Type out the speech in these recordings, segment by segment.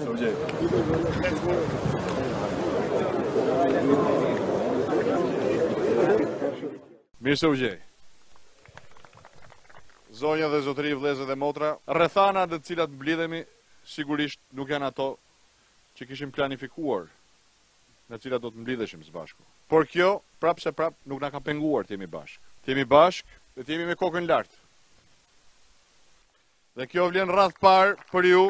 Mirë se u gjej. Zonja dhe zotëri, vëllezër dhe motra, rrethana të cilat mblidhemi sigurisht nuk janë ato që kishim planifikuar, në cilat do të mblidheshim së bashku. Por kjo, prapë se prapë, nuk na ka penguar të jemi bashkë. Të jemi bashkë dhe të jemi me kokën lartë. Dhe kjo vlen radh parë për ju,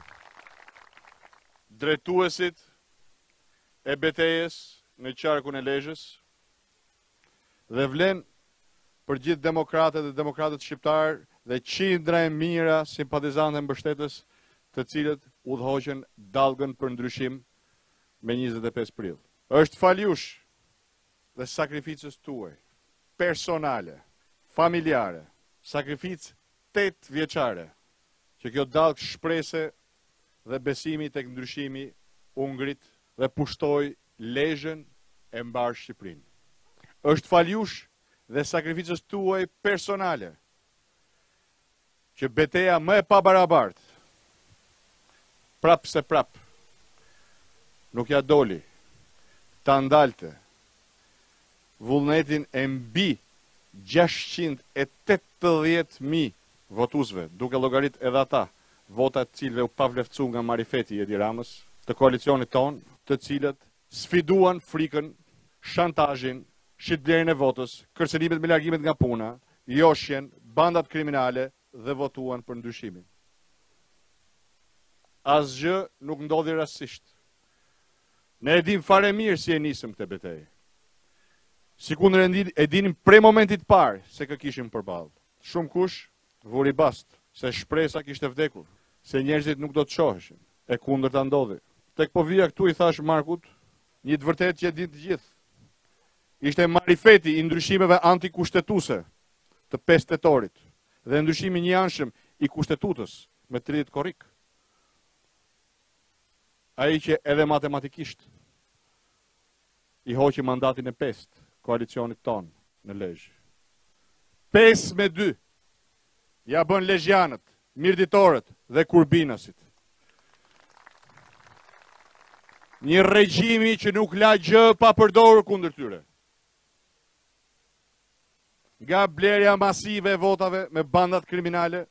drejtuesit e betejës në qarkun e Lezhës, dhe vlen për gjithë demokratët dhe demokratët shqiptarë dhe qindra e mira simpatizantë mbështetës të cilët udhëhoqën dallgën për ndryshim me 25 prill. Është faljush dhe sakrificës tuaj, personale, familjare, sakrificë 8 vjeçare, që kjo dallgë shprese dhe besimi tek ndryshimi u ngrit dhe pushtoi Lezhën e mbar Shqipërinë. Është faljush dhe sakrificës tuaj personale, që beteja më e pabarabartë, prapë se prapë, nuk ja doli, ta ndalte vullnetin e mbi 680.000 votuesve, duke llogarit edhe ata, votat cilve u pavleftësu nga marifeti i Edi Ramës, të koalicionit ton, të cilët sfiduan frikën, shantazhin, shitblerjen e votës, kërcënimet me largimet nga puna, joshjen, bandat kriminale dhe votuan për ndryshimin. Asgjë nuk ndodhi rastësisht. Ne e dim fare mirë si e nisëm këtë betejë. Sikundër e dinim prej momentit parë se kë kishim përballë. Shumë kush vuri bast se shpresa kishte vdekur, se njerëzit nuk do të shoheshin. E kundërta ndodhi. Tek po vija këtu i thash Markut, një të vërtetë që e din të gjithë. Ishte marifeti i ndryshimeve antikushtetuese të 5 tetorit dhe ndryshimi i njëanshëm i kushtetutës me 30 korrik. Ai që edhe matematikisht i hoqi mandatin e 5 koalicionit ton në Lezhë. 5-2 ja bën lezhjanët, mirditorët dhe kurbinasit. Një regjimi që nuk la gjë pa përdorur kundër tyre. Nga blerja masive e votave me bandat kriminale,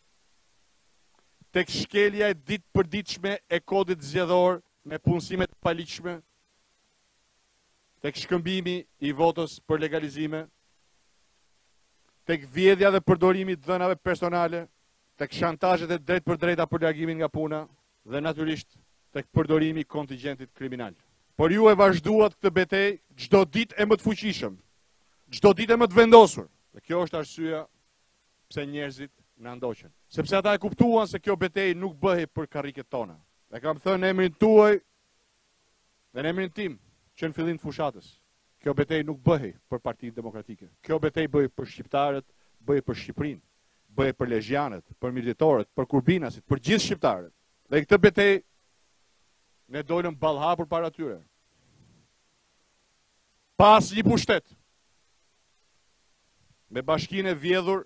tek shkelja e ditë përditshme e kodit zgjedhor me punësimet paligjshme, tek shkëmbimi i votës për legalizime, tek vjedhja dhe përdorimi i dhënave personale, tek shantazhet e drejt për drejta për largimin nga puna dhe natyrisht tek përdorimi i kontingjentit kriminal. Por ju e vazhduat këtë betejë çdo ditë e më të fuqishëm, çdo ditë e më të vendosur. Dhe kjo është arsyeja pse njerëzit na ndoqën. Sepse ata e kuptuan se kjo betejë nuk bëhej për karriket tona. Dhe kam thënë në emrin tuaj dhe në emrin tim që në fillim të fushatës, kjo betejë nuk bëhej për Partinë Demokratike. Kjo betejë bëhej për shqiptarët, bëhej për Shqipërinë, bëhej për lezhjanët, për mirditorët, për kurbinasit, për gjithë shqiptarët. Dhe këtë betejë ne dolëm ballhapur para tyre. Pas një pushtet, me bashkinë e vjedhur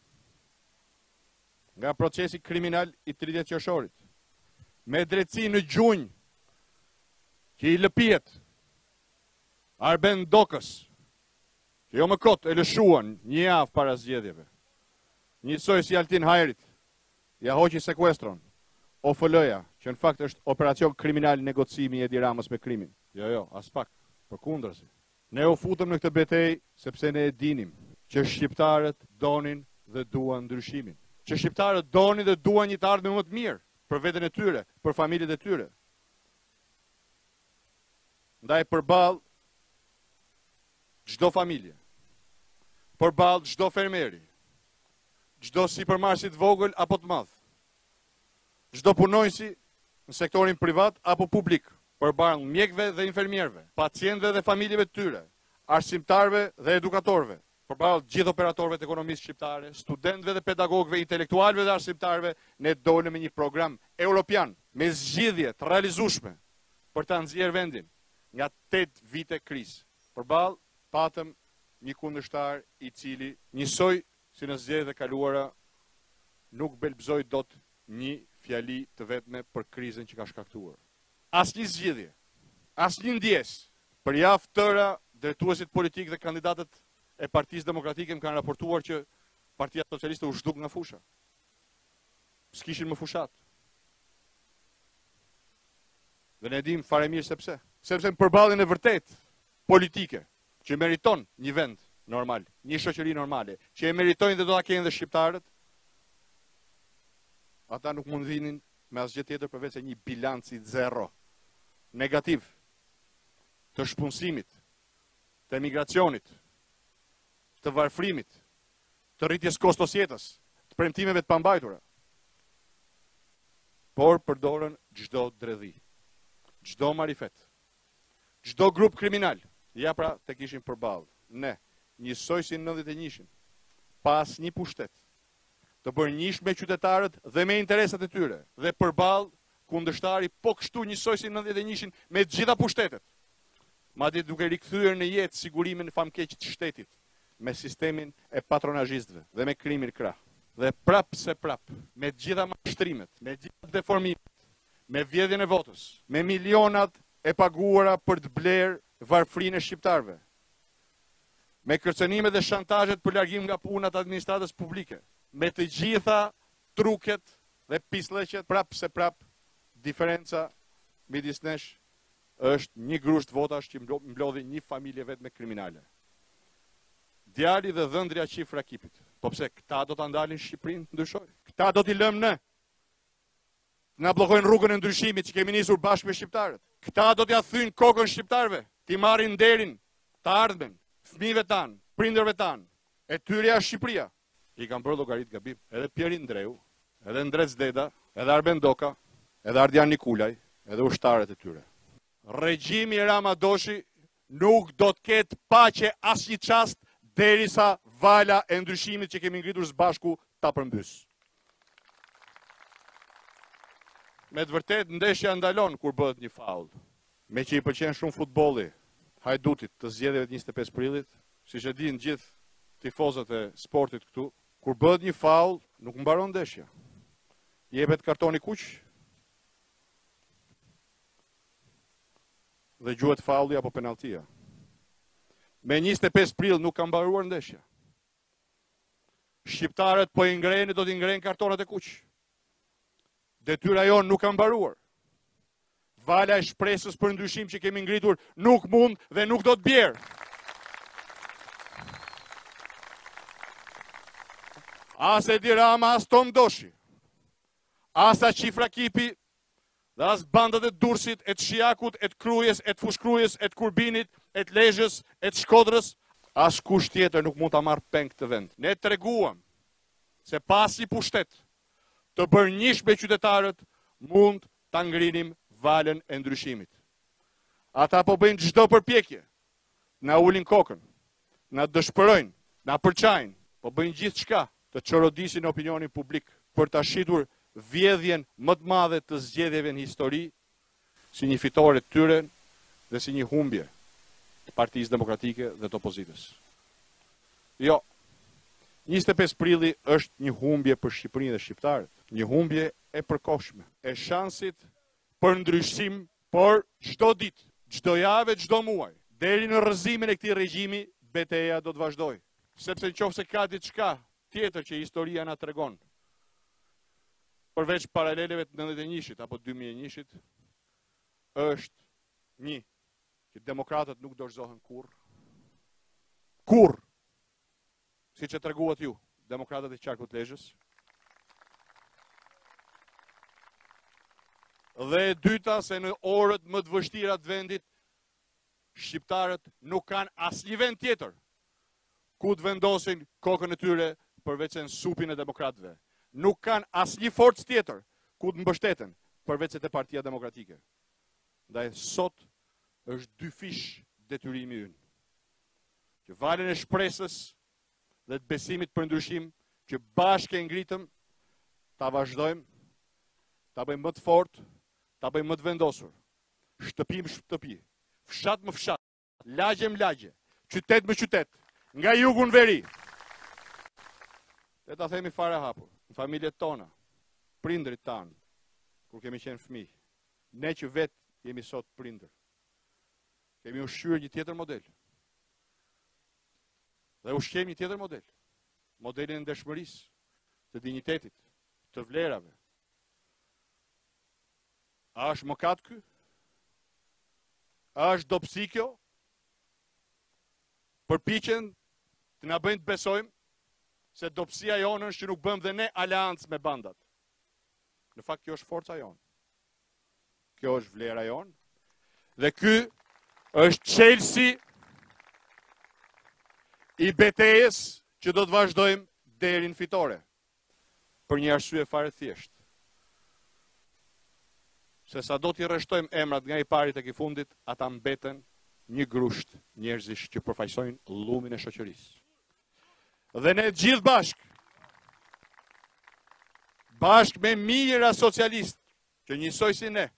nga procesi kriminal i 30 qershorit, me drejtësi në gjunjë që i lëpijet Arben Dokës, që jo më kot e lëshuan një javë para zgjedhjeve. Njësoj si Altin Hajrit, ja hoqi sekuestron, OFL-ja, që në fakt është operacion kriminal negocimi i Edi Ramës me krimin. Jo, as pak, përkundërsi. Ne u futëm në këtë betejë sepse ne e dinim që shqiptarët donin dhe duan ndryshimin. Që shqiptarët donin dhe duan një të ardhme më të mirë për veten e tyre, për familjet e tyre. Ndaj përballë çdo familje, përballë çdo fermeri, çdo sipërmarrësi të vogël apo të madh, çdo punonjësi në sektorin privat apo publik, përballë mjekëve dhe infermierëve, pacientëve dhe familjeve të tyre, arsimtarëve dhe edukatorëve, përballë gjithë operatorëve të ekonomisë shqiptare, studentëve dhe pedagogëve, intelektualëve dhe arsimtarëve, ne dolëm me një program evropian me zgjidhje të realizueshme për ta nxjerrë vendin nga 8 vite krizë. Përballë patëm një kundërshtar i cili njësoj si në zgjedhjet e kaluara nuk belbzoi dot një fjali të vetme për krizën që ka shkaktuar. Asnjë zgjidhje, asnjë ndjesë, për javë tëra drejtuesit politikë dhe kandidatët e Partisë Demokratike më kanë raportuar që Partia Socialiste u zhduk nga fusha. S'kishin më fushat. Dhe ne dim fare mirë sepse. Sepse në përballjen e vërtet politike, që meriton një vend normal, një shoqëri normale, që e meritojnë dhe do ta kenë dhe shqiptarët, ata nuk mund vinin me asgjë tjetër përveç se një bilanci zero, negativ, të shpunësimit, të emigracionit, të varfrimit, të rritjes kostos jetës, të premtimeve të pambajtura. Por përdorën çdo dredhi, çdo marifet, çdo grup kriminal. Ja pra të kishin përballë. Ne, njësoj si në 91-shin, pas një pushtet, të bërë njësh me qytetarët dhe me interesat e tyre, dhe përballë kundërshtari po kështu njësoj si në 91-shin me gjitha pushtetet. Madje duke rikthyer në jetë sigurimin e famkeqit të shtetit, me sistemin e patronazhistëve dhe me krimin krah. Dhe prap se prap, me gjitha mashtrimet, me gjitha deformimet, me vjedhjen e votës, me milionat e paguara për të blerë varfrinë e shqiptarëve, me kërcënimet dhe shantazhet për largim nga puna të administratës publike, me të gjitha truket dhe pisllëqet, prap se prap, diferenca midis nesh është një grusht votash që mblodhi një familje vetë me kriminale. Djali dhe dhëndrja qifra kipit. Po pse, këta do të ndalin Shqipërinë të ndryshoj? Këta do t'i lëmë në? Na bllokojnë rrugën e ndryshimit që kemi nisur bashkë me shqiptarët. Këta do t'ja thynë kokën shqiptarëve, t'i marrin nderin, të ardhmen, fëmijëve tanë, prindërve tanë. E tyre është Shqipëria. I kanë bërë llogarit gabim. Edhe Pjeri Ndreu, edhe Ndrec Deda, edhe Arben Doka, edhe Ardian Nikulaj, edhe ushtarët e tyre. Regjimi Rama Doshi nuk do të ketë paqe asnjë çast derisa vala e ndryshimit që kemi ngritur së bashku ta përmbys. Me të vërtet, ndeshja ndalon kur bëhet një faull. Me që i pëlqen shumë futbolli, Hajdutit të zgjedhjeve të 25 prillit, siç e dinë gjithë tifozët e sportit këtu, kur bëhet një faull, nuk mbaron ndeshja. Jepet kartoni kuq dhe gjuhet faulli apo penaltia. Me 25 prill nuk ka mbaruar ndeshja. Shqiptarët po i ngrenë, do t'i ngrenë kartonat e kuq. Detyra jonë nuk ka mbaruar. Vala e shpresës për ndryshim që kemi ngritur nuk mund dhe nuk do të bjerë. As Edi Rama, as Tom Doshi, as Qifra Kipi, dhe as bandat e Durrësit, e të Shijakut, e të Krujës, e të Fushkrujës, e të Kurbinit, e të Lezhës, e të Shkodrës, as kush tjetër nuk mund ta marrë peng këtë vend. Ne treguam se pas një pushtet të bërë njësh me qytetarët, mund ta ngrinim valën e ndryshimit. Ata po bëjnë çdo përpjekje, na ulin kokën, na dëshpërojnë, na përçajnë, po bëjnë gjithçka të çorodisin opinionin publik për ta shitur vjedhjen më të madhe të zgjedhjeve në histori si një fitore të tyre dhe si një humbje të Partisë Demokratike dhe të opozitës. Jo, 25 prilli është një humbje për Shqipërinë dhe shqiptarët, një humbje e përkohshme, e shansit për ndryshim, por çdo ditë, çdo javë, çdo muaj, deri në rrëzimin e këtij regjimi, betejë do të vazhdojë, sepse nëse ka diçka tjetër që historia na tregon, përveç paraleleve të 91-shit apo 2001-shit, është një, që demokratët nuk dorëzohen kurrë, siç e treguat ju, demokratët e Qarkut Lezhës. Dhe e dyta, se në orët më të vështira të vendit, shqiptarët nuk kanë asnjë vend tjetër ku të vendosin kokën e tyre përveç në supin e demokratëve. Nuk kanë asnjë forcë tjetër ku të mbështeten përveç te Partia Demokratike. Ndaj sot është dyfish detyrimi ynë. Që valën e shpresës dhe të besimit për ndryshim që bashkë e ngritëm, ta vazhdojmë, ta bëjmë më të fortë, ta bëjmë më të vendosur. Shtëpi më shtëpi, fshat më fshat, lagje më lagje, qytet më qytet, nga jugu në veri. Dhe ta themi fare hapur, në familjet tona, prindrit tanë, kur kemi qenë fëmijë. Ne që vetë jemi sot prindër. Kemi ushqyer një tjetër model. Dhe ushqejmë një tjetër model. Modelin e ndershmërisë, të dinjitetit, të vlerave. A është mëkat ky? A është dobësi kjo? Përpiqen të na bëjnë të besojmë se dobësia jonë është që nuk bëjmë dhe ne aleancë me bandat. Në fakt kjo është forca jonë. Kjo është vlera jonë. Dhe ky është çelësi i betejës që do të vazhdojmë deri në fitore. Për një arsye fare thjesht. Se sa do t'i rreshtojmë emrat nga i pari tek i fundit, ata mbeten një grusht njerëzish që përfaqësojnë llumin e shoqërisë. Dhe ne gjithë bashk me mijëra socialistë që njësoj si ne,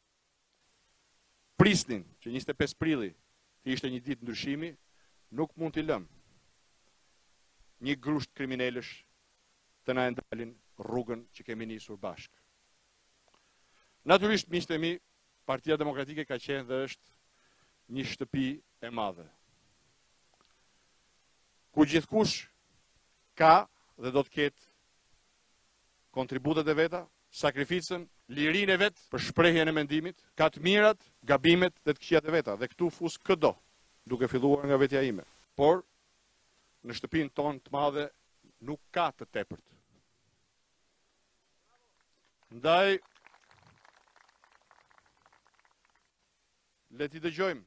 prisnin që 25 prilli të ishte një ditë ndryshimi, nuk mund t'i lëmë një grusht kriminalësh të na ndalin rrugën që kemi nisur bashk. Natyrisht, miqtë e mi, Partia Demokratike ka qenë dhe është një shtëpi e madhe. Ku gjithkush ka dhe do të ketë kontributet e veta, sakrificën, lirinë e vetë për shprehjen e mendimit, ka të mirat, gabimet dhe të këqijat e veta. Dhe këtu fus këdo, duke filluar nga vetja ime. Por, në shtëpinë tonë të madhe, nuk ka të tepërt. Ndaj, le t'i dëgjojmë.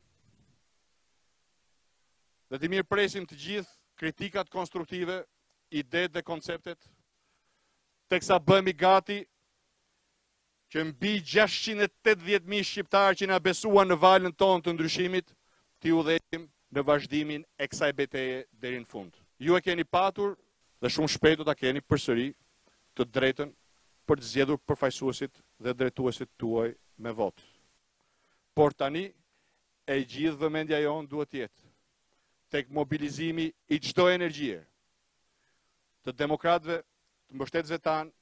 Dhe t'i mirë presim të gjithë kritikat konstruktive, idetë dhe konceptet, teksa bëhemi gati që mbi 680.000 shqiptarë që na besuan në valën tonë të ndryshimit, t'i udhëheqim në vazhdimin e kësaj betejë deri në fund. Ju e keni patur dhe shumë shpejt do ta keni përsëri të drejtën për të zgjedhur përfaqësuesit dhe drejtuesit tuaj me votë. Por tani e gjithë vëmendja jonë duhet të jetë tek mobilizimi i çdo energjie të demokratëve, të mbështetësve tanë,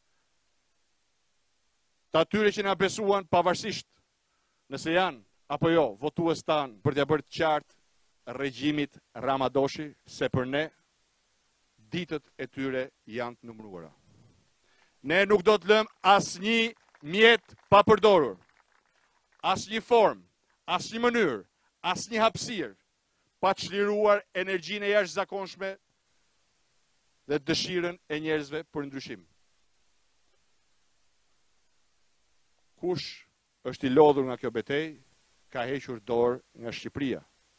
të atyre që na besuan pavarësisht nëse janë apo jo votues tanë për t'ia bërë të qartë regjimit Ramadoshi se për ne ditët e tyre janë të numëruara. Ne nuk do të lëmë asnjë mjet pa përdorur, asnjë formë, asnjë mënyrë, asnjë hapësirë pa çliruar energjinë e jashtëzakonshme dhe dëshirën e njerëzve për ndryshim. Kush është i lodhur nga kjo betejë, ka hequr dorë nga Shqipëria.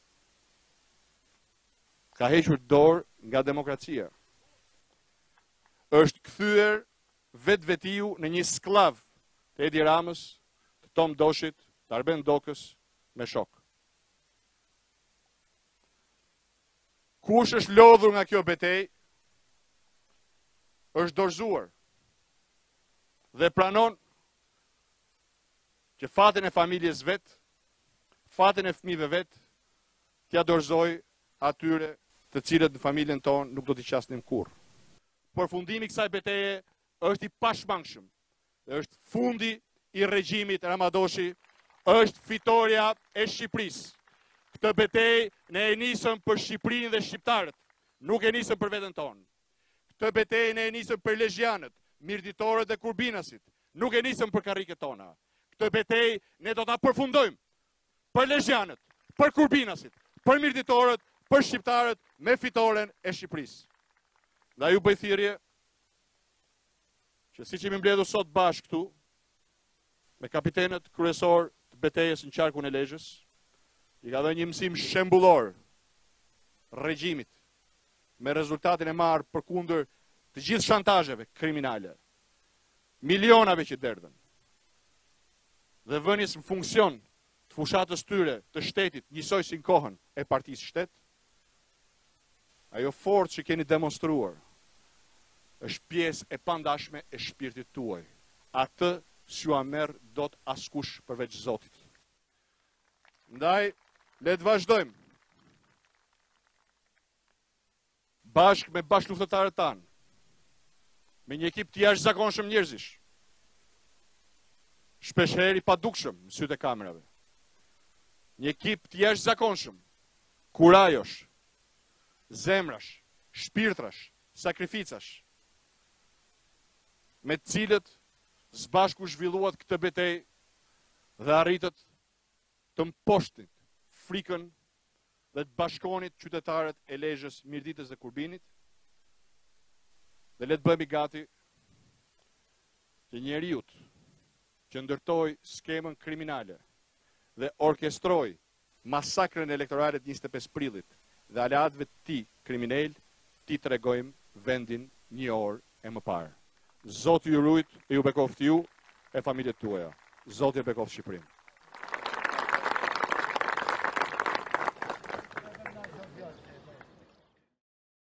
Ka hequr dorë nga demokracia. Është kthyer vetvetiu në një sklav të Edi Ramës, të Tom Doshit, të Arben Dokës me shok. Kush është lodhur nga kjo betejë, është dorëzuar dhe pranon që fatin e familjes vetë, fatin e fëmijëve vetë, t'ja dorëzoj atyre të cilët në familjen tonë nuk do t'i qasnim kurrë. Përfundimi i kësaj betejë është i pashmangshëm dhe është fundi i regjimit Ramadoshi, është fitoria e Shqipërisë. Këtë betejë ne e nisëm për Shqipërinë dhe shqiptarët, nuk e nisëm për veten tonë. Këtë betejë ne e nisëm për lezhjanët, mirëditorët dhe kurbinasit, nuk e nisëm për karriket tona. Këtë betejë ne do ta përfundojmë për lezhjanët, për kurbinasit, për mirëditorët, për shqiptarët me fitoren e Shqipërisë. Dhe ju bëj thirrje që siç jemi mbledhur sot bashkë këtu me kapitenët kryesor të betejës në qarkun e Lezhës, i ka dhënë një mësim shembullor regjimit me rezultatin e marrë përkundër të gjithë shantazheve kriminale, milionave që derdhen, dhe vënies në funksion të fushatës tyre të shtetit, njësoj si në kohën e partisë shtet, ajo forcë që keni demonstruar është pjesë e pandashme e shpirtit tuaj. Atë s'ju a merr dot askush përveç Zotit. Ndaj, le të vazhdojmë bashkë me bashkëluftëtarët tanë, me një ekip të jashtëzakonshëm njerëzish, shpeshherë i padukshëm në sytë e kamerave. Një ekip të jashtëzakonshëm, kurajosh, zemrash, shpirtrash, sakrificash, me të cilët zbashku zhvilluat këtë betejë dhe arritët të mposhtin frikën dhe të bashkonit qytetarët e Lezhës, Mirditës dhe Kurbinit, dhe le të bëhemi gati që njeriut që ndërtoi skemën kriminale dhe orkestroi masakrën elektorale të 25 prillit dhe aleatëve të tij kriminal, ti tregojmë vendin një orë e më parë. Zoti ju rujt e ju bekoftë ju e familjet tuaja. Zoti e bekoftë Shqipërinë.